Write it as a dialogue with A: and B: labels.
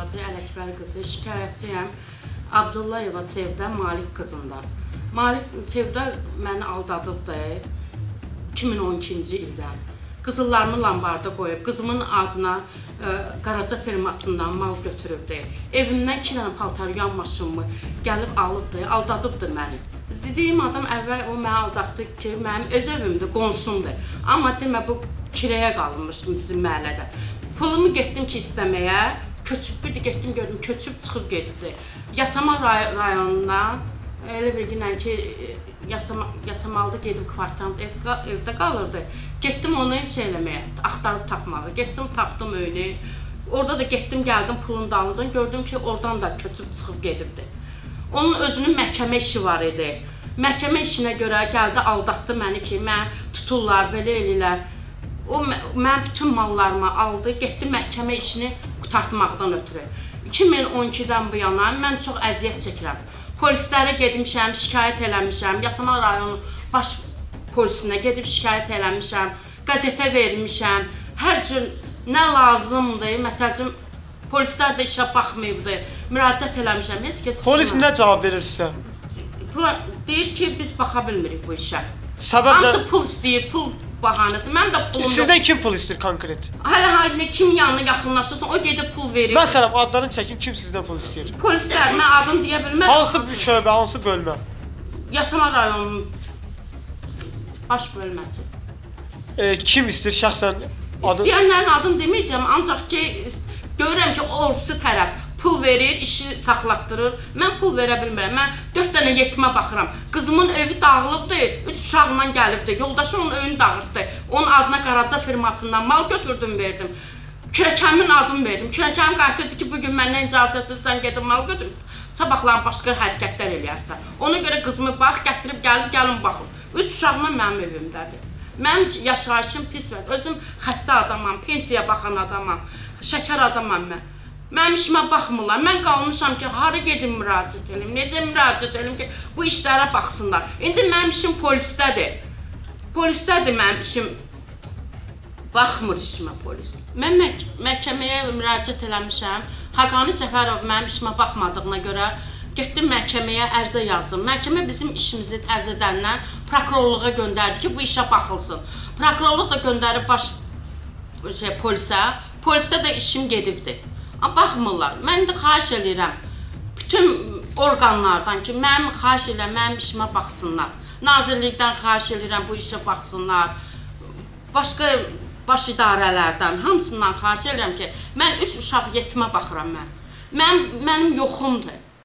A: Naciyə Ələkbər qızı, şikayətçiyəm Abdullayeva Sevdə Malik qızından. Malik Sevdə məni aldadıbdı 2012-ci ildən. Qızıllarımı lambarda qoyub, qızımın adına Qaraca firmasından mal götürübdü. Evimdən 2 dənə paltar yanmaşımı gəlib alıbdı, aldadıbdı məni. Dediyim adam əvvəl o məni aldatdı ki, mənim öz evimdir, qonşumdur. Amma demə bu kirəyə qalmışdım bizim məhəllədə. Pulumu getdim ki istəməyə, köçüb getdim gördüm, köçüb çıxıb getdi. Yasama rayonundan elə bir günən ki, Yasamalda gedib kvartalda evdə qalırdı. Getdim onu şey eləməyə, axtarıb tapmağa. Getdim, tapdım önü. Orada da getdim, gəldim pulun dalınca, gördüm ki, oradan da köçüb çıxıb gedibdi. Onun özünün məhkəmə işi var idi. Məhkəmə işinə görə gəldi, aldatdı məni ki, mən tuturlar, belə eləyirlər. O, mən bütün mallarımı aldı, getdi məhkəmə işini qutartmaqdan ötürü. 2012-dən bu yana mən çox əziyyət çəkirəm. Polislərə gedmişəm, şikayət eləmişəm, Yasama rayonu baş polisinə gedib şikayət eləmişəm, qəzetə vermişəm, hər cür nə lazımdır, məsələn, polislər də işə baxmayıbdır, müraciət eləmişəm, heç kəs...
B: Polis nə cavab verir sizə?
A: Deyir ki, biz baxa bilmirik bu işə.
B: Səbəblə...
A: Hamısı pul istəyir, pul bahanəsi, mən də pulum...
B: Sizdən kim pul istəyir konkret?
A: Hələ kim yanına yaxınlaşırsa, o gedib pul verir.
B: Məsələn, adlarını çəkim, kim sizdən pul istəyir?
A: Polislər, mən adını deyə bilmərəm.
B: Hansı şöbə, hansı bölmə?
A: Yasama rayonunun baş bölməsi.
B: Kim istəyir şəxsən?
A: İstəyənlərin adını deməyəcəm, ancaq ki, görürəm ki, ordusu tərəf pul verir, işi saxlatdırır. Mən pul verə bilmirəm, mən 4 dənə yetimə baxıram. Qızımın evi dağılıbdır, 3 uşaqla gəlibdir, yoldaşı onun evini dağıtdı. Onun adına Qaraca firmasından mal götürdüm, verdim. Kürəkəmin adını verdim. Kürəkəmin qayıtırdı ki, bugün məndən icazəsiz sən gedib mal götürürsən, sabahların başqa hərəkətlər eləyərsən. Ona görə qızımı bax, gətirib gəlin baxın. 3 uşaqla mənim evimdədir. Mənim yaşayışım pis var. Özüm xəstə adamam, pensiya baxan adamam, şəkər adamam mən. Mənim işimə baxmırlar. Mən qalmışam ki, hara gedim müraciət edim, necə müraciət edim ki, bu işlərə baxsınlar. İndi mənim işim polisdədir. Polisdədir mənim işim. Baxmır işimə polis. Mən məhkəməyə müraciət eləmişəm. Haqani Cəfərov mənim işimə baxmadığına görə getdim məhkəməyə ərizə yazdım. Məhkəmə bizim işimizi təzədəndən prokurorluğa göndərdi ki, bu işə baxılsın. Prokurorluq da göndərib polisə. Polisdə də işim gedibdir. Baxmırlar. Mən də xahiş edirəm bütün orqanlardan ki, mənim xahiş edirəm, mənim işimə baxsınlar. Nazirlikdən xahiş edirəm, bu işə baxsınlar. Başqa baş idarələrdən, hamısından xahiş edirəm ki, mən 3 uşaq yetimə baxıram mən. Mənim yoxumdur.